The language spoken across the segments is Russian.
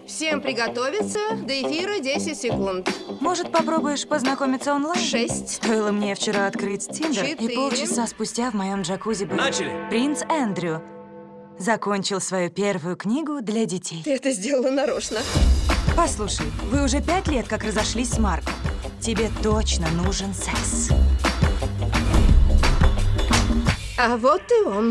Всем приготовиться. До эфира 10 секунд. Может, попробуешь познакомиться онлайн? 6. Стоило мне вчера открыть Тиндер, 4. и полчаса спустя в моем джакузи был Начали. принц Эндрю. Закончил свою первую книгу для детей. Ты это сделала нарочно. Послушай, вы уже 5 лет как разошлись с Марком. Тебе точно нужен секс. А вот и он.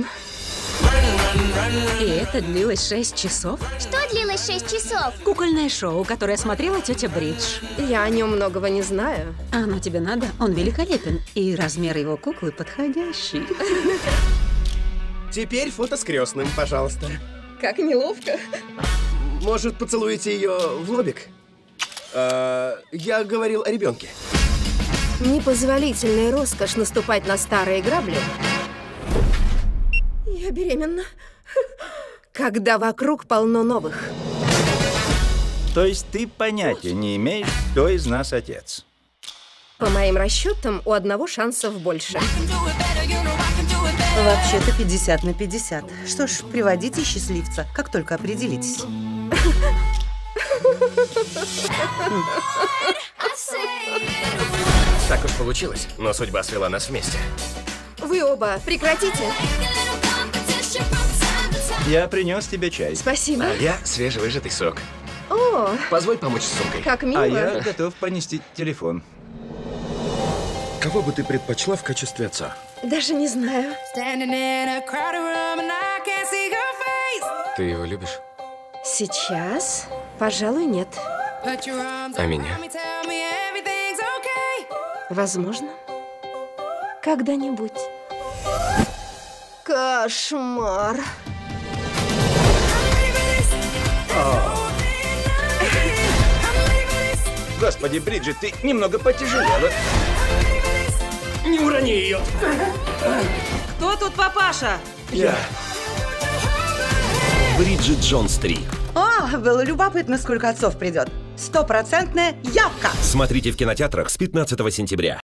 И это длилось 6 часов? Что длилось 6 часов? Кукольное шоу, которое смотрела тетя Бридж. Я о нем многого не знаю. Оно тебе надо? Он великолепен. И размер его куклы подходящий. Теперь фото с крестным, пожалуйста. Как неловко. Может, поцелуете ее в лобик? Я говорил о ребенке. Непозволительная роскошь наступать на старые грабли. Я беременна. Когда вокруг полно новых. То есть ты понятия не имеешь, кто из нас отец? По моим расчетам, у одного шансов больше. Вообще-то 50 на 50. Что ж, приводите счастливца, как только определитесь. Так уж получилось, но судьба свела нас вместе. Вы оба прекратите. Я принес тебе чай. Спасибо. А я свежевыжатый сок. О, Позволь помочь с сумкой. как мило. А я готов понести телефон. Кого бы ты предпочла в качестве отца? Даже не знаю. Ты его любишь? Сейчас, пожалуй, нет. А меня? Возможно. Когда-нибудь. Кошмар. Господи, Бриджит, ты немного потяжелела. Не урони ее! Кто тут папаша? Я. Бриджит Джонс 3. Было любопытно, сколько отцов придет. 100% явка! Смотрите в кинотеатрах с 15 сентября.